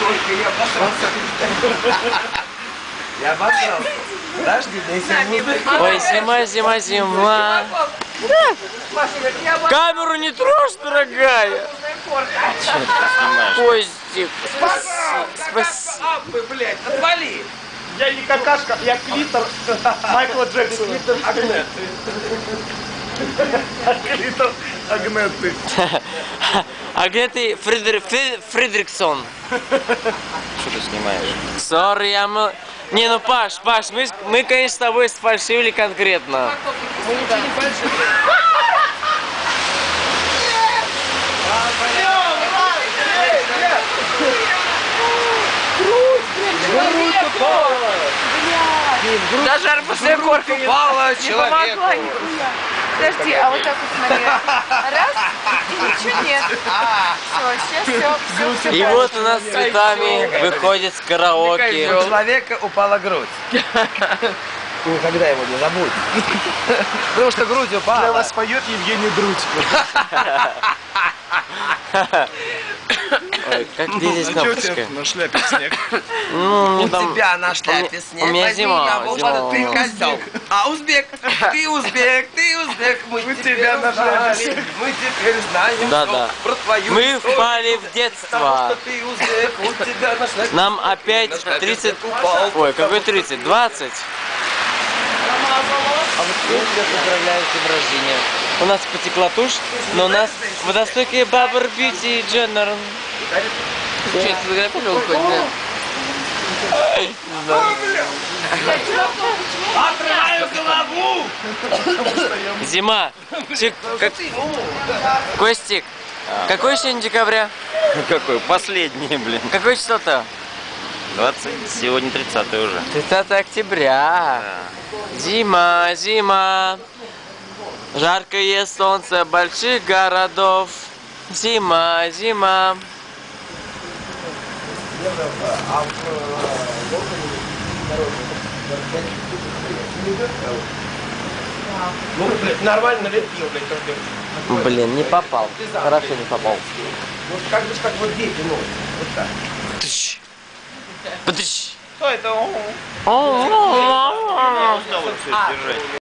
Только я обосрался. Я обосрался. Подожди, дай секунду. Ой, зима, зима, зима. Камеру не трожь, дорогая. Что ты снимаешь? Костик. Спасибо. Блядь, отвали. Я не какашка, я клитор Майкла Джексона. Клитор Агнет. Клитор Агнеты. А где ты, Фридриксон? Что ты снимаешь? Сори, Не, ну Паш, мы, конечно, с тобой сфальшивили конкретно. Мы ничего не фальшивили. Даже арбузная корка упала человеку. Подожди, а вот так вот смотри. Раз, и ничего нет. Все. И вот у нас с цветами выходит с караоке. У человека упала грудь. Никогда его не забудь. Потому что грудь упала. Для вас поет Евгений Друдь. Ой, как где здесь кнопочка? На шляпе снег. Ну, У тебя на шляпе снег. У меня зима. Ты козел. А узбек, ты узбек. Мы тебя на шляпе. Мы теперь знаем, Да. про твою Мы историю. впали в детство. Ты узбек, у тебя на шляпе. Нам опять 30... Ой, какой 30? 20? А вот я тебя поздравляю с днем рождения. У нас потекла тушь, но у нас водостойкие Бабр Бьюти Дженнер. Что, это фотографировал хоть, да? Отрываю голову! Зима. Костик, какой сегодня декабря? Какой? Последний, блин. Какое число-то? 20. Сегодня 30 уже. 30 октября. Зима. Жаркое солнце больших городов. Зима. Ну, блядь, нормально налепил, блядь, каждый. Блин, не попал. Хорошо не попал. Ну, как вот дети, ну, вот так. Подыщ. Что это? О, Устал все держать.